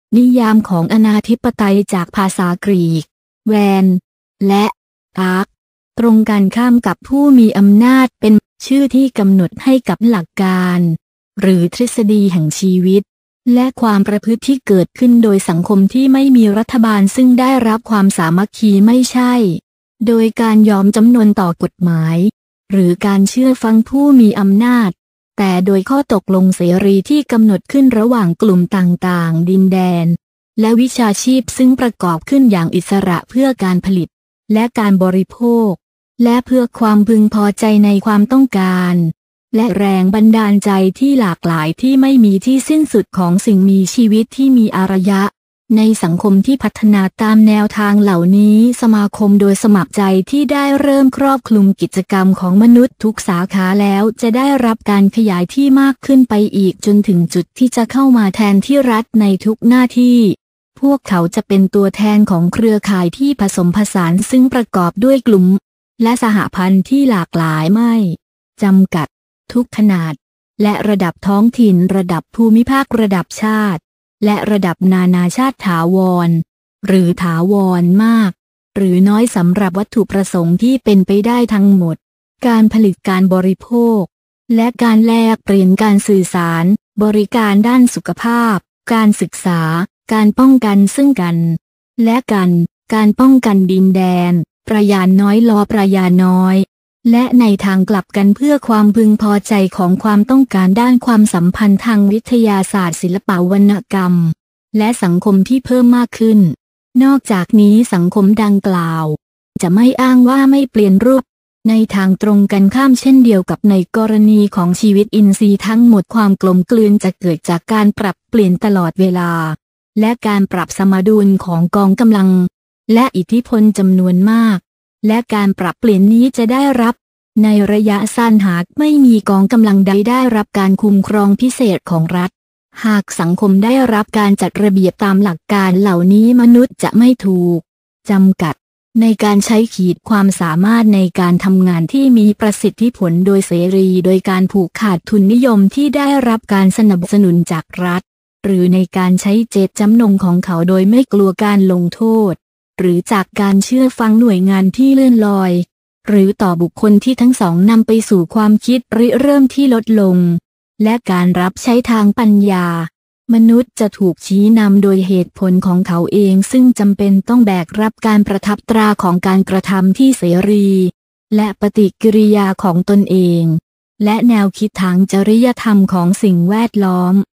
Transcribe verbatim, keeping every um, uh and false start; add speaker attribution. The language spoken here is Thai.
Speaker 1: นิยามของอนาธิปไตยจากภาษากรีกแวนและอาร์คตรงกันข้ามกับผู้มีอำนาจเป็นชื่อที่กำหนดให้กับหลักการหรือทฤษฎีแห่งชีวิตและความประพฤติที่เกิดขึ้นโดยสังคมที่ไม่มีรัฐบาลซึ่งได้รับความสามัคคีไม่ใช่โดยการยอมจำนนต่อกฎหมายหรือการเชื่อฟังผู้มีอำนาจแต่โดยข้อตกลงเสรีที่กำหนดขึ้นระหว่างกลุ่มต่างๆดินแดนและวิชาชีพซึ่งประกอบขึ้นอย่างอิสระเพื่อการผลิตและการบริโภคและเพื่อความพึงพอใจในความต้องการและแรงบันดาลใจที่หลากหลายที่ไม่มีที่สิ้นสุดของสิ่งมีชีวิตที่มีอารยะในสังคมที่พัฒนาตามแนวทางเหล่านี้สมาคมโดยสมัครใจที่ได้เริ่มครอบคลุมกิจกรรมของมนุษย์ทุกสาขาแล้วจะได้รับการขยายที่มากขึ้นไปอีกจนถึงจุดที่จะเข้ามาแทนที่รัฐในทุกหน้าที่พวกเขาจะเป็นตัวแทนของเครือข่ายที่ผสมผสานซึ่งประกอบด้วยกลุ่มและสหพันธ์ที่หลากหลายไม่จำกัดทุกขนาดและระดับท้องถิ่นระดับภูมิภาคระดับชาติและระดับนานาชาติถาวรหรือถาวรมากหรือน้อยสำหรับวัตถุประสงค์ที่เป็นไปได้ทั้งหมดการผลิตการบริโภคและการแลกเปลี่ยนการสื่อสารบริการด้านสุขภาพการศึกษาการป้องกันซึ่งกันและกันการป้องกันดินแดนประยานน้อยลอประยานน้อยและในทางกลับกันเพื่อความพึงพอใจของความต้องการด้านความสัมพันธ์ทางวิทยาศาสตร์ศิลปวรรณกรรมและสังคมที่เพิ่มมากขึ้นนอกจากนี้สังคมดังกล่าวจะไม่อ้างว่าไม่เปลี่ยนรูปในทางตรงกันข้ามเช่นเดียวกับในกรณีของชีวิตอินทรีย์ทั้งหมดความกลมกลืนจะเกิดจากการปรับเปลี่ยนตลอดเวลาและการปรับสมดุลของกองกำลังและอิทธิพลจำนวนมากและการปรับเปลี่ยนนี้จะได้รับในระยะสั้นหากไม่มีกองกำลังใดได้รับการคุ้มครองพิเศษของรัฐหากสังคมได้รับการจัดระเบียบตามหลักการเหล่านี้มนุษย์จะไม่ถูกจำกัดในการใช้ขีดความสามารถในการทำงานที่มีประสิทธิผลโดยเสรีโดยการผูกขาดทุนนิยมที่ได้รับการสนับสนุนจากรัฐหรือในการใช้เจตจำนงของเขาโดยไม่กลัวการลงโทษหรือจากการเชื่อฟังหน่วยงานที่เลื่อนลอยหรือต่อบุคคลที่ทั้งสองนำไปสู่ความคิดริเริ่มที่ลดลงและการรับใช้ทางปัญญามนุษย์จะถูกชี้นำโดยเหตุผลของเขาเองซึ่งจำเป็นต้องแบกรับการประทับตราของการกระทำที่เสรีและปฏิกิริยาของตนเองและแนวคิดทางจริยธรรมของสิ่งแวดล้อม